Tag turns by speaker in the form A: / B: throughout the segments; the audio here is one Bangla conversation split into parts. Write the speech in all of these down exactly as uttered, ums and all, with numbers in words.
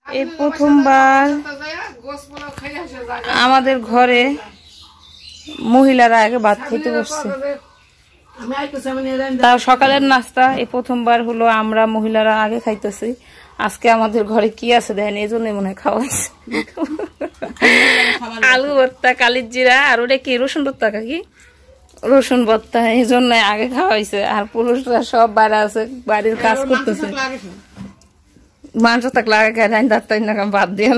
A: এই প্রথমবার আমাদের ঘরে মহিলারা আগে ভাত খেতে বসছে, তাও সকালের নাস্তা এই প্রথমবার হলো আমরা মহিলারা আগে খাইতেছি। আজকে আমাদের ঘরে কি আছে দেখেন, এই জন্য মনে হয় খাওয়া হয়েছে। আলু ভর্তা, কালির জিরা, আর ওটা কি রসুন ভর্তা, কি রসুন ভর্তা, এই জন্য আগে খাওয়া হয়েছে। আর পুরুষরা সব বাইরে আছে, বাড়ির কাজ করতেছে। মাংস থাকলে আগে খাই, ডাক্তার না বাদ দিয়ে।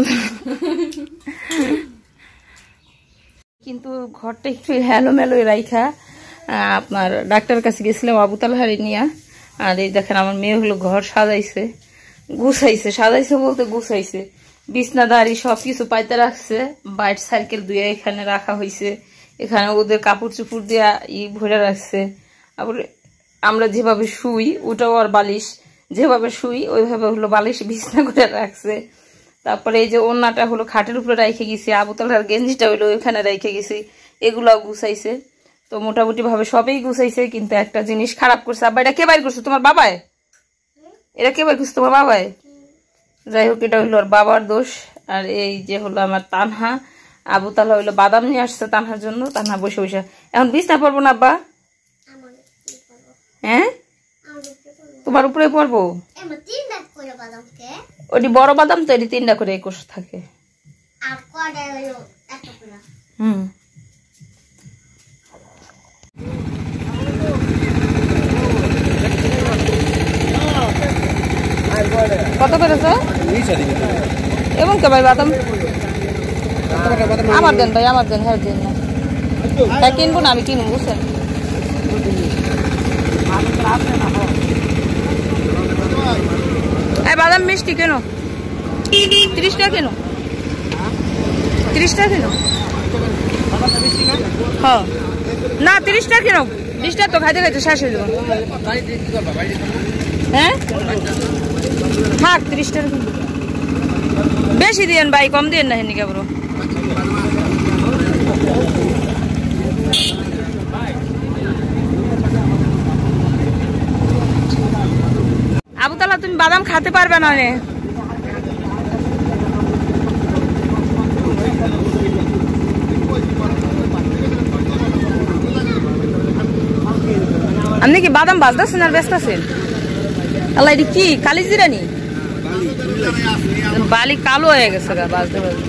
A: কিন্তু ঘরটা একটু হেলোমেলো রাইখা আপনার ডাক্তারের কাছে গেছিলাম আবুতালহারি নিয়ে। আর এই দেখেন আমার মেয়ে হলো ঘর সাজাইছে, গুছাইছে, সাজাইছে বলতে গুছাইছে, বিছনা দাঁড়ি সবকিছু পাইতে রাখছে। বাইট সাইকেল দুই এখানে রাখা হয়েছে, এখানে ওদের কাপড় চুপড় দিয়া ই ভরে রাখছে। আবার আমরা যেভাবে শুই ওটাও আর বালিশ, যেভাবে শুই ওইভাবে হলো বালিশ বিছনা করে রাখছে। তারপরে এই যে ওড়নাটা হলো খাটের উপরে রেখে গেছি, আবুতালহার গেঞ্জিটা হইলো ওইখানে রেখে গেছি, এগুলাও গুছাইছে। তো মোটামুটি ভাবে সবই গুছাইছে, কিন্তু একটা জিনিস খারাপ করছে। আব্বা এটা কে বাইর করছে? তোমার বাবাই? এটা কে বাইর করছে? তোমার বাবাই? যাই হোক, এটা হইলো ওর বাবার দোষ। আর এই যে হলো আমার তানহা, আবুতালহা হইলো বাদাম নিয়ে আসছে তানহার জন্য। তানহা বসে বসে এখন বিছনা পড়বো না আব্বা? হ্যাঁ, তোমার উপরে পড়বো। ওটি বড় বাদাম তো, এটি তিনটা করে একুশ থাকে। হুম, কত পেরেছ? এবং কে ভাই বাদাম আমার দেন ভাই, আমার দেন। হ্যাঁ দেন না, হ্যাঁ কিনবো না, আমি কিনবো বুঝছেন। বাদাম মিষ্টি কেন? তিরিশ টাকা কেন? তিরিশ টাকা কেন? হ্যাঁ না, তিরিশ টাকা কেন? বিশ টাকা তো খাইতে খাইতে শেষ হয়ে যাবো। হ্যাঁ থাক, তিরিশ টাকা বেশি দিয়েন ভাই, কম দিয়েন না। হেনি কেবল আবুতালহা তুমি বাদাম খেতে পারবে না। আপনি কি বাদাম বাজতেছেন আর ব্যস্ত আছেন? আল্লাহ, এটি কি কালি জিরানি? বালি কালো হয়ে গেছে গা বাজতে বাজতে।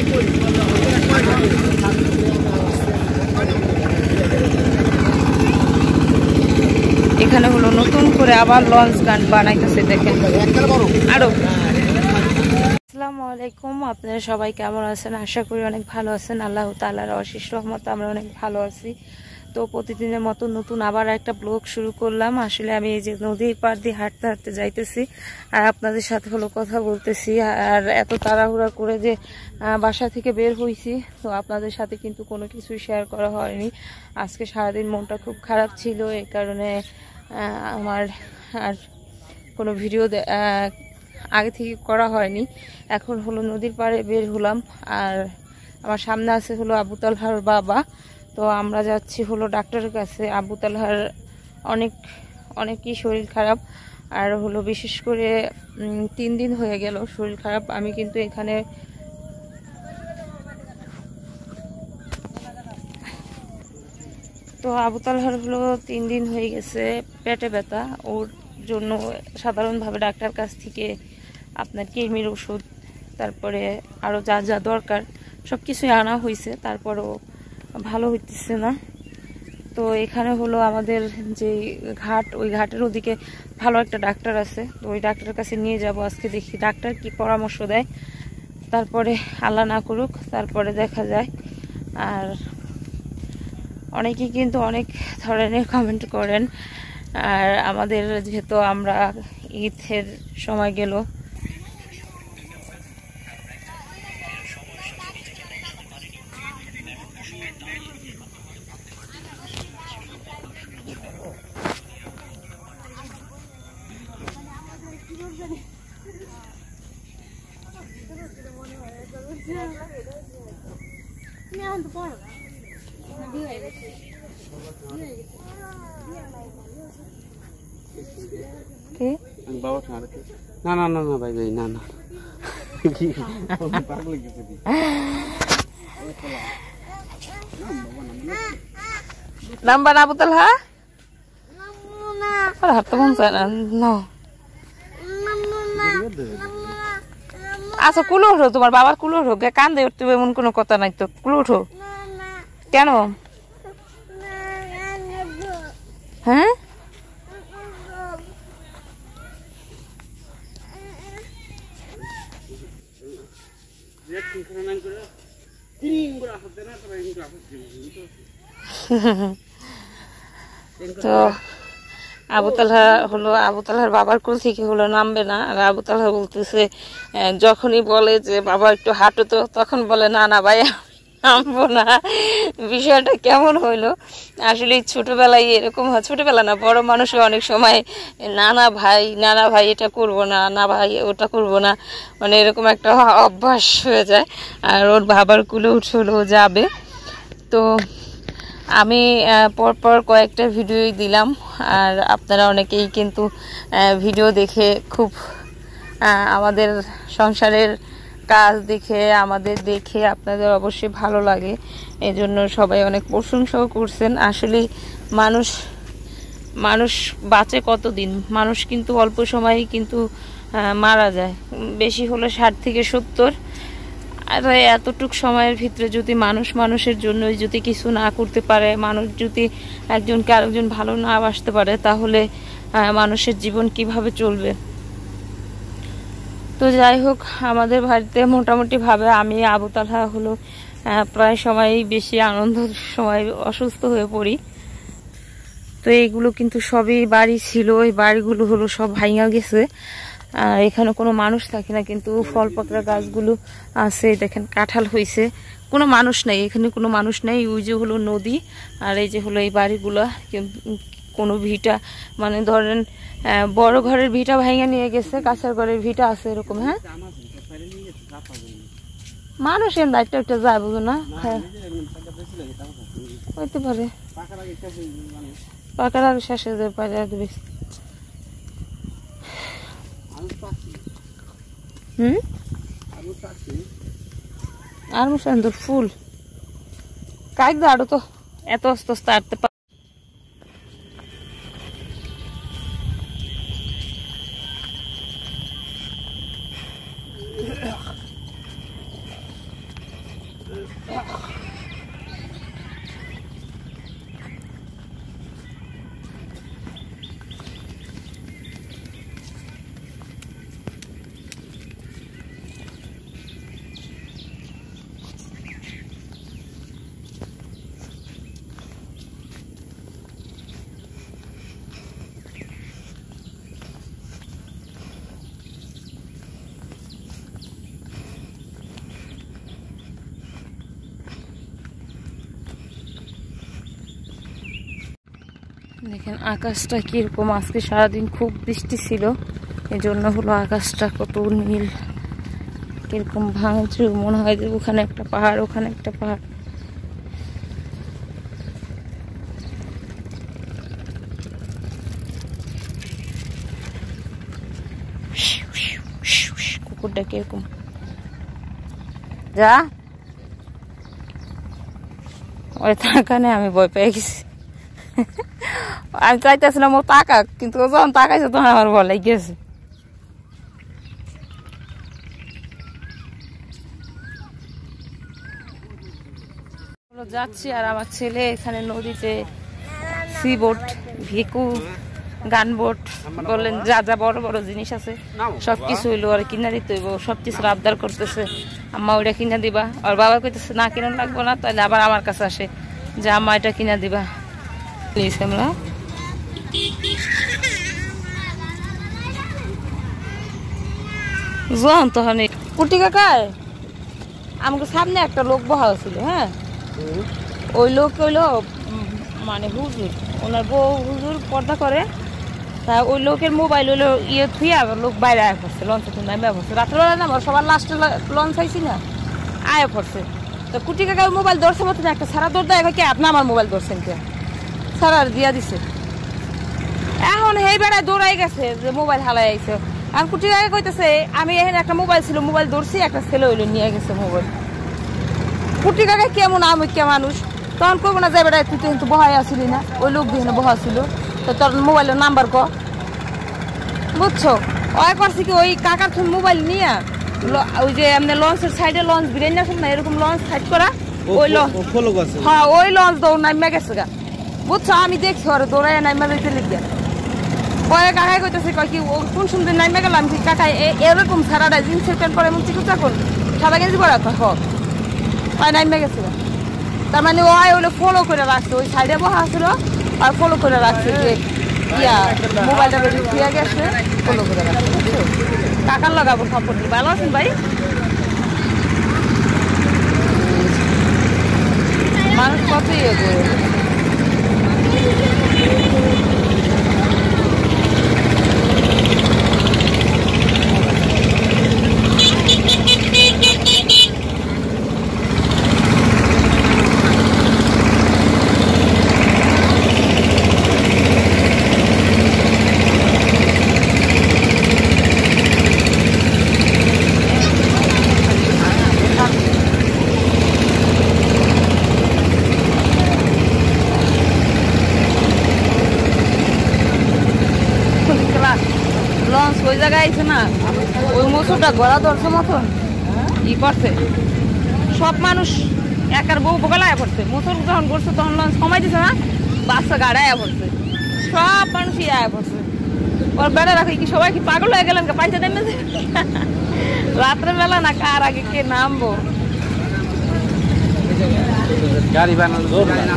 A: এখানে হলো নতুন করে আবার লঞ্চ গান বানাইতেছে, দেখেন আরো। আসসালামু আলাইকুম, আপনারা সবাই কেমন আছেন? আশা করি অনেক ভালো আছেন। আল্লাহ তাআলার অশেষ রহমত আমরা অনেক ভালো আছি। তো প্রতিদিনের মতো নতুন আবার একটা ব্লগ শুরু করলাম। আসলে আমি এই যে নদীর পার দিয়ে হাঁটতে হাঁটতে যাইতেছি আর আপনাদের সাথে হলো কথা বলতেছি। আর এত তাড়াহুড়া করে যে বাসা থেকে বের হয়েছি, তো আপনাদের সাথে কিন্তু কোনো কিছুই শেয়ার করা হয়নি। আজকে সারাদিন মনটা খুব খারাপ ছিল, এই কারণে আমার আর কোনো ভিডিও আগে থেকে করা হয়নি। এখন হলো নদীর পাড়ে বের হলাম, আর আমার সামনে আছে হলো আবুতালহার বাবা। তো আমরা যাচ্ছি হলো ডাক্তারের কাছে। আবুতালহার অনেক অনেকই শরীর খারাপ, আর হলো বিশেষ করে তিন দিন হয়ে গেল শরীর খারাপ। আমি কিন্তু এখানে তো আবুতালহার হলো তিন দিন হয়ে গেছে পেটে ব্যথা। ওর জন্য সাধারণভাবে ডাক্তার কাছ থেকে আপনার কৃমির ওষুধ, তারপরে আরও যা যা দরকার সব কিছুই আনা হয়েছে, তারপরও ভালো হইতেছে না। তো এখানে হলো আমাদের যে ঘাট, ওই ঘাটের ওদিকে ভালো একটা ডাক্তার আছে, তো ওই ডাক্তারের কাছে নিয়ে যাব আজকে। দেখি ডাক্তার কি পরামর্শ দেয়, তারপরে আল্লাহ না করুক তারপরে দেখা যায়। আর অনেকেই কিন্তু অনেক ধরনের কমেন্ট করেন। আর আমাদের যেহেতু আমরা ঈদের সময় গেল,
B: না না না না ভাই ভাই না না
A: নাম্বার আবু তালহা হাত তো মন চায় না। আচ্ছা কুলো উঠো, তোমার বাবার কুলো উঠো, কান্দে উঠতে এমন কোনো কথা নাই তো, কুলো উঠো। কেন? হ্যাঁ তো আবু তালহা হলো, আবু তালহার বাবার কোল থেকে হলো নামবে না। আর আবু তালহা বলতেছে, যখনই বলে যে বাবা একটু হাঁটো তো, তখন বলে না না ভাই নামবো না। বিষয়টা কেমন হইলো আসলে, ছোটবেলায় এরকম হয়, ছোটবেলা না বড় মানুষও অনেক সময় নানা ভাই নানা ভাই এটা করবো না, না ভাই ওটা করবো না, মানে এরকম একটা অভ্যাস হয়ে যায়। আর ওর বাবার কুলে উঠলো যাবে। তো আমি পরপর কয়েকটা ভিডিওই দিলাম, আর আপনারা অনেকেই কিন্তু ভিডিও দেখে খুব আমাদের সংসারের কাজ দেখে আমাদের দেখে আপনাদের অবশ্যই ভালো লাগে, এজন্য সবাই অনেক প্রশংসাও করছেন। আসলে মানুষ মানুষ বাঁচে কতদিন, মানুষ কিন্তু অল্প সময়েই কিন্তু মারা যায়, বেশি হলে ষাট থেকে সত্তর। আর এতটুক সময়ের ভিতরে যদি মানুষ মানুষের জন্য যদি কিছু না করতে পারে, মানুষ যদি একজনকে আরেকজন ভালো না বাসতে পারে, তাহলে মানুষের জীবন কিভাবে চলবে? তো যাই হোক, আমাদের বাড়িতে মোটামুটি ভাবে আমি আবু তালহা হলো প্রায় সময়ই বেশি আনন্দের সময় অসুস্থ হয়ে পড়ি। তো এইগুলো কিন্তু সবই বাড়ি ছিল, এই বাড়িগুলো হলো সব ভাঙা গেছে। আর এখানে কোনো মানুষ থাকে না, কিন্তু ফল পাকড়া গাছগুলো আছে, দেখেন কাঁঠাল হয়েছে, কোনো মানুষ নাই এখানে, কোনো মানুষ নাই। ওই যে হলো নদী, আর এই যে হলো এই বাড়িগুলা, কোনো ভিটা মানে ধরেন বড় ঘরের ভিটা ভাঙা নিয়ে গেছে, কাছের ঘরের ভিটা আছে এরকম। হ্যাঁ মানুষ এর দায়িত্ব একটা যায় বুঝো না, হ্যাঁ হইতে পারে, পাকার আগে শেষ হয়ে যাবে পারে আগে বেশি। হুম আর মুসান তোর ফুল কাক দা আরো তো এত আস্তে আস্তে আটতে পারে। দেখেন আকাশটা কিরকম, আজকে সারাদিন খুব বৃষ্টি ছিল, এই জন্য হলো আকাশটা কত নীল, কিরকম ভাঙচুর, মনে হয় যে ওখানে একটা পাহাড় ওখানে একটা পাহাড়। কুকুরটা কিরকম যা ওই তাকানে আমি ভয় পেয়ে গেছি। আমি চাইতেছিলাম ও তাকাক, কিন্তু ও যখন তাকাইছে তখন আমার ভয় লেগে গেছে। যাচ্ছি আর আমার ছেলে এখানে নদীতে সি বোট, ভিকু, গান বোট বললেন, যা যা বড় বড় জিনিস আছে সবকিছু হইলো আর কিনা দিতে হইব, সবকিছু আবদার করতেছে, আম্মা ওইটা কিনা দিবা। আর বাবা কইতেছে না কিনা লাগবো না, তাহলে আবার আমার কাছে আসে যে আম্মা এটা কিনা দিবা। আমরা জন তখন কুটি কাকায় আমাকে সামনে একটা লোক বহা ছিল, হ্যাঁ ওই লোক হইলো মানে হুজুর, ওনার বউ হুজুর পর্দা করে, তা ওই লোকের মোবাইল হইলো ইয়ে থুয়ে লোক বাইরে আয়া পড়ছে, লঞ্চে তো নামে পড়ছে, রাত্রেবেলা না সবার লাস্টে লঞ্চ আইছি না আয়া পড়ছে। তো কুটি কাকা মোবাইল ধরছে মতো না, একটা সারা দৌড় দেয় কে আপনি আমার মোবাইল ধরছেন কে, সারা দিয়া দিছে। এখন এই বেড়ায় দৌড়াই গেছে যে মোবাইল হালাই আইছে, আর কুটি আগে কইতেছে আমি এখানে একটা মোবাইল ছিল মোবাইল ধরছি একটা ছেলে হইলো নিয়ে গেছে মোবাইল কুটি কাকে কেমন আমি কে মানুষ তখন কইব না যাবে তুই তো কিন্তু বহাই আসিলি না ওই লোক দিয়ে বহা ছিল তো তোর মোবাইলের নাম্বার ক বুঝছো ওই করছি কি ওই কাকার তুমি মোবাইল নিয়ে ওই যে এমনি লঞ্চের সাইডে লঞ্চ বিরিয়ানি না শুন না এরকম লঞ্চ সাইড করা ওই হ্যাঁ ওই লঞ্চ দৌড় নামে গেছে গা বুঝছো আমি দেখছি ওরা দৌড়াই নামে যেতে লিখে পরে কাকাই কইতেছে কয় কি কোন সুন্দর নামে গেলাম কি কাকাই এরকম সারাটা জিন্সের প্যান্ট পরে এমন চিকুচা কর সাদা গেঞ্জি পরা হ ওই নামে গেছে গা তার মানে ওই ওগুলো ফলো করে রাখছে ওই সাইডে বসা ছিল আর ফলো করে রাখছে যে ইয়া মোবাইলটা বেরিয়ে ফিরে গেছে ফলো করে রাখছে বুঝছো কাকার লাগাবো সাপোর্ট ভালো আছেন ভাই মানুষ কত ইয়ে করে লঞ্চ ওই জায়গায় আইছে না ওই মসুরটা গড়া ধরছে মতন ই করছে সব মানুষ একার বউ বোকালায় পড়ছে মসুর যখন করছে তখন লঞ্চ কমাই দিছে না বাচ্চা গাড়ায় পড়ছে সব মানুষই আয়া পড়ছে ওর বেড়া রাখে কি সবাই কি পাগল হয়ে গেলেন পাইতে নেমে রাত্রে বেলা না কার আগে কে নামবো গাড়ি বানানো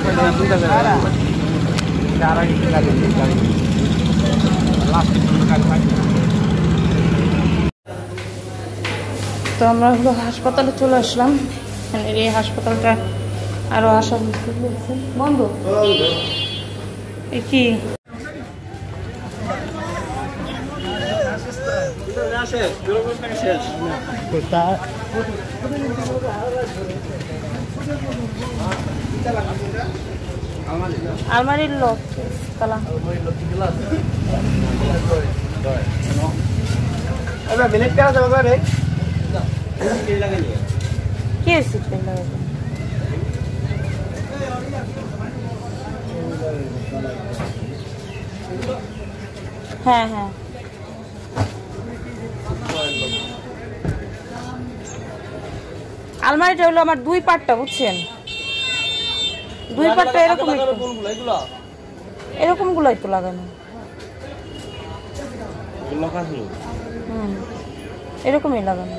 A: তো আমরা হলো হাসপাতালে চলে আসলাম এই হাসপাতালটা আরো আসা বন্ধ কি আলমারির লোক তালা কি হয়েছে হ্যাঁ হ্যাঁ আলমারিটা হলো আমার দুই পাটটা বুঝছেন দুই পাটটা এরকম এরকম গুলাই তো লাগানো হুম এরকমই লাগানো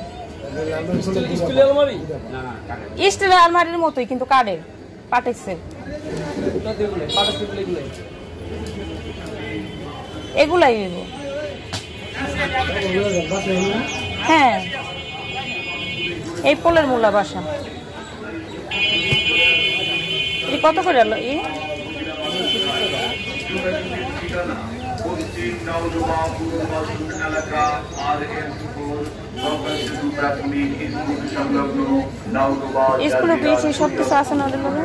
A: স্টিলের আলমারির মতোই কিন্তু কাঠের পাটের সেল এগুলাই হ্যাঁ এই পোলের মূলা বাসা এই কত করে এলো এই স্কুলে পেয়েছি সব কিছু আছে না ওদের মধ্যে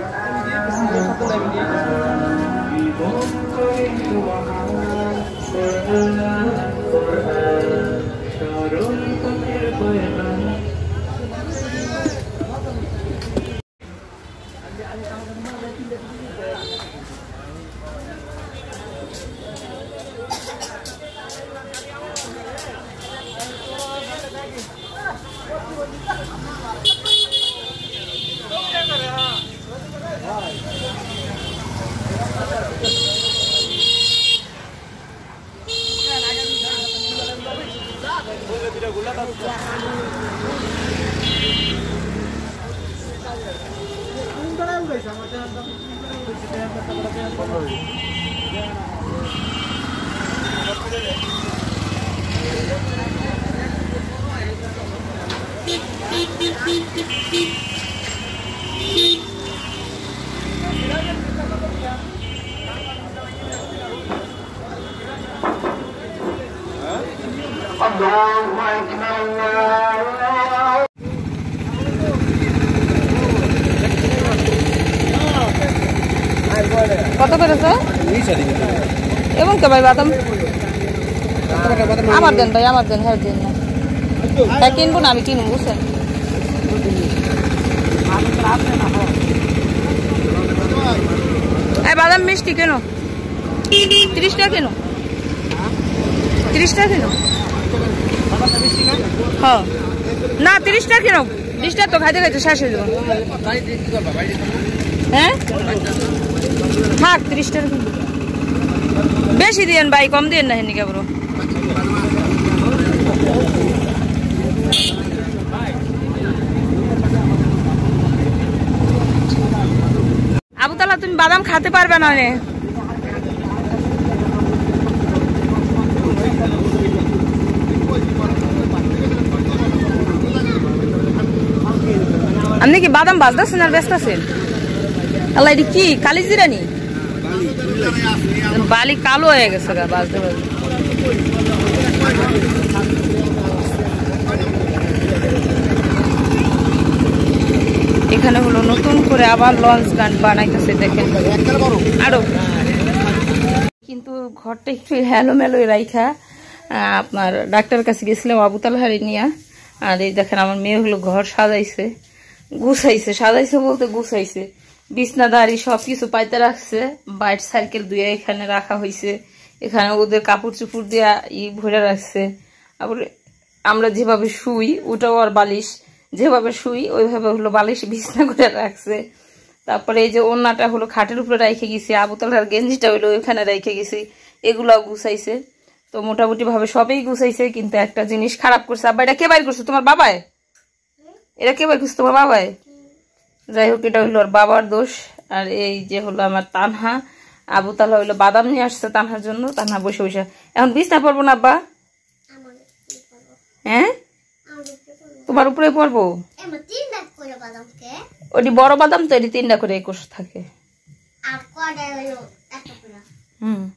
A: কত করেছে এবং কে ভাই বাদাম আমার দেন ভাই, আমার দেন, হ্যাঁ দেন না। তাই কিনবো না, আমি কিনবো বুঝছেন। এই বাদাম মিষ্টি কেন? তিরিশ টাকা কেন? তিরিশ টাকা কেন? হ্যাঁ না, তিরিশ টাকা কেন? বিশ টাকা তো খাইতে খাইতে শেষ হয়ে যাবো। হ্যাঁ থাক, তিরিশ টাকা বেশি দিয়েন ভাই, কম দিয়েন না হেনি কেবল। আবুতালা তুমি বাদাম খেতে পারবে না। আপনি কি বাদাম বাজতেছেন আর ব্যস্ত আছেন? আল্লাহ, এটি কি কালি জিরানি? বালি কালো হয়ে গেছে গা বাজতে বাজতে। এখানে হলো নতুন করে আবার লঞ্চ গান বানাইতেছে দেখেন আরো। কিন্তু ঘরটা একটু হেলোমেলো রাইখা আপনার ডাক্তারের কাছে গেছিলাম আবুতালহারি নিয়ে। আর এই দেখেন আমার মেয়ে হলো ঘর সাজাইছে, গুছাইছে, সাজাইছে বলতে গুছাইছে, বিছনাদারি সবকিছু পাইতে রাখছে। বাইট সাইকেল দুই এখানে রাখা হয়েছে, এখানে ওদের কাপড় চুপড় দিয়া ই ভরে রাখছে। আবার আমরা যেভাবে শুই ওটাও আর বালিশ, যেভাবে শুই ওইভাবে হলো বালিশ বিছনা করে রাখছে। তারপরে এই যে ওড়নাটা হলো খাটের উপরে রেখে গেছি, আবুতালহার গেঞ্জিটা হইলো ওইখানে রেখে গেছি, এগুলাও গুছাইছে। তো মোটামুটি ভাবে সবই গুছাইছে, কিন্তু একটা জিনিস খারাপ করছে। আব্বা, এটা কে বাইর করছে? তোমার বাবাই? এটা কে বাইর করছে? তোমার বাবাই? যাই হোক, এটা হইলো ওর বাবার দোষ। আর এই যে হলো আমার তানহা, আবুতালা হইলো বাদাম নিয়ে আসছে তানহার জন্য। তানহা বসে বসে এখন বিছনা পড়বো না আব্বা? হ্যাঁ তোমার উপরে পড়বো? ওটি বড় বাদাম তো, এটি তিনটা করে একুশ থাকে। হুম